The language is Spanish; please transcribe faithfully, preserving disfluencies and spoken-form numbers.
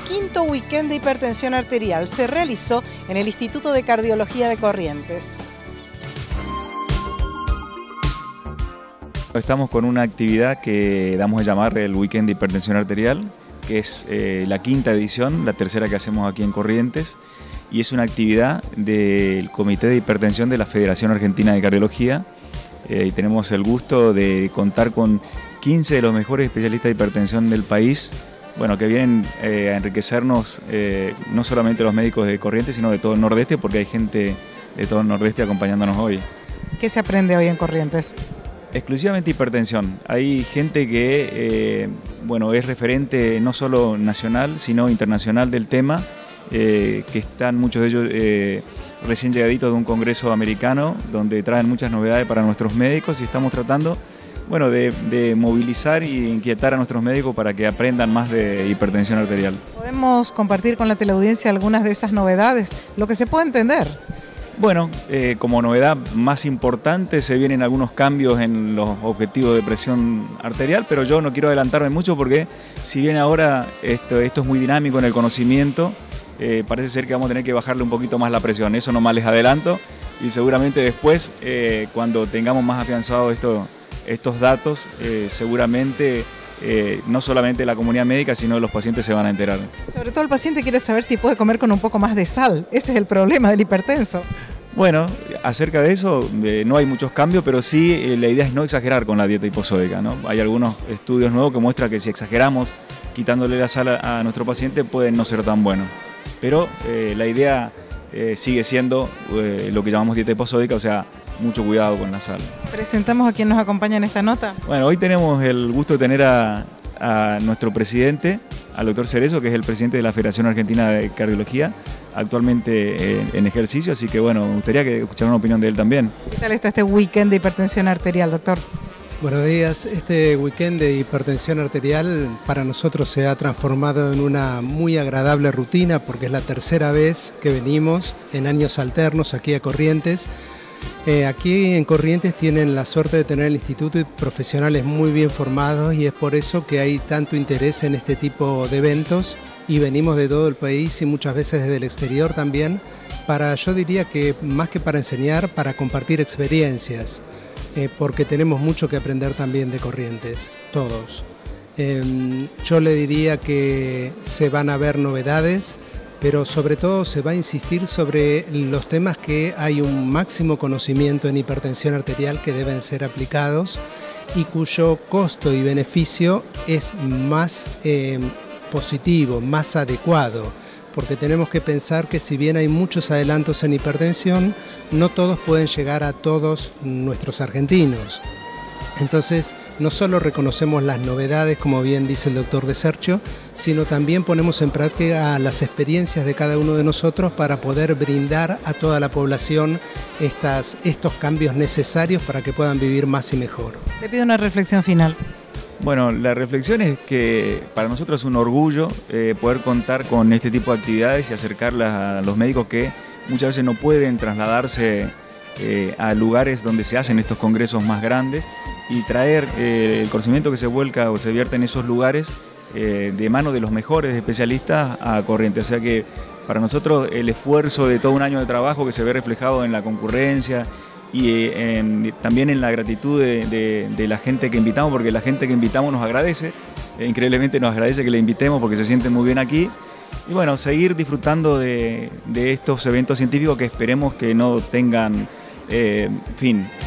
quinto weekend de hipertensión arterial se realizó en el Instituto de Cardiología de Corrientes. Estamos con una actividad que damos a llamar el Weekend de Hipertensión Arterial, que es eh, la quinta edición, la tercera que hacemos aquí en Corrientes, y es una actividad del Comité de Hipertensión de la Federación Argentina de Cardiología, eh, y tenemos el gusto de contar con quince de los mejores especialistas de hipertensión del país, bueno, que vienen eh, a enriquecernos eh, no solamente los médicos de Corrientes, sino de todo el Nordeste, porque hay gente de todo el Nordeste acompañándonos hoy. ¿Qué se aprende hoy en Corrientes? Exclusivamente hipertensión. Hay gente que eh, bueno, es referente no solo nacional, sino internacional del tema, eh, que están muchos de ellos eh, recién llegaditos de un congreso americano, donde traen muchas novedades para nuestros médicos y estamos tratando bueno, de, de movilizar y inquietar a nuestros médicos para que aprendan más de hipertensión arterial. ¿Podemos compartir con la teleaudiencia algunas de esas novedades? Lo que se puede entender. Bueno, eh, como novedad más importante se vienen algunos cambios en los objetivos de presión arterial, pero yo no quiero adelantarme mucho porque si bien ahora esto, esto es muy dinámico en el conocimiento, eh, parece ser que vamos a tener que bajarle un poquito más la presión. Eso nomás les adelanto y seguramente después, eh, cuando tengamos más afianzado esto, estos datos, eh, seguramente eh, no solamente la comunidad médica, sino los pacientes se van a enterar. Sobre todo el paciente quiere saber si puede comer con un poco más de sal. Ese es el problema del hipertenso. Bueno, acerca de eso eh, no hay muchos cambios, pero sí eh, la idea es no exagerar con la dieta hiposódica, ¿no? Hay algunos estudios nuevos que muestran que si exageramos quitándole la sal a, a nuestro paciente puede no ser tan bueno. Pero eh, la idea eh, sigue siendo eh, lo que llamamos dieta hiposódica, o sea, mucho cuidado con la sal. Presentamos a quien nos acompaña en esta nota. Bueno, hoy tenemos el gusto de tener a, a nuestro presidente, al doctor Cerezo, que es el presidente de la Federación Argentina de Cardiología, actualmente en, en ejercicio, así que bueno, me gustaría que escuchara una opinión de él también. ¿Qué tal está este weekend de hipertensión arterial, doctor? Buenos días. Este weekend de hipertensión arterial para nosotros se ha transformado en una muy agradable rutina porque es la tercera vez que venimos en años alternos aquí a Corrientes. Eh, aquí en Corrientes tienen la suerte de tener el instituto y profesionales muy bien formados y es por eso que hay tanto interés en este tipo de eventos y venimos de todo el país y muchas veces desde el exterior también para, yo diría que más que para enseñar, para compartir experiencias, eh, porque tenemos mucho que aprender también de Corrientes, todos. Eh, yo le diría que se van a ver novedades, pero sobre todo se va a insistir sobre los temas que hay un máximo conocimiento en hipertensión arterial que deben ser aplicados y cuyo costo y beneficio es más eh, positivo, más adecuado, porque tenemos que pensar que si bien hay muchos adelantos en hipertensión, no todos pueden llegar a todos nuestros argentinos. Entonces, no solo reconocemos las novedades, como bien dice el doctor De Sergio, sino también ponemos en práctica las experiencias de cada uno de nosotros para poder brindar a toda la población estas, estos cambios necesarios para que puedan vivir más y mejor. Le pido una reflexión final. Bueno, la reflexión es que para nosotros es un orgullo eh, poder contar con este tipo de actividades y acercarlas a los médicos que muchas veces no pueden trasladarse eh, a lugares donde se hacen estos congresos más grandes y traer eh, el conocimiento que se vuelca o se vierte en esos lugares eh, de mano de los mejores especialistas a Corrientes. O sea que para nosotros el esfuerzo de todo un año de trabajo que se ve reflejado en la concurrencia y eh, en, también en la gratitud de, de, de la gente que invitamos, porque la gente que invitamos nos agradece, eh, increíblemente nos agradece que le invitemos porque se sienten muy bien aquí. Y bueno, seguir disfrutando de, de estos eventos científicos que esperemos que no tengan eh, fin.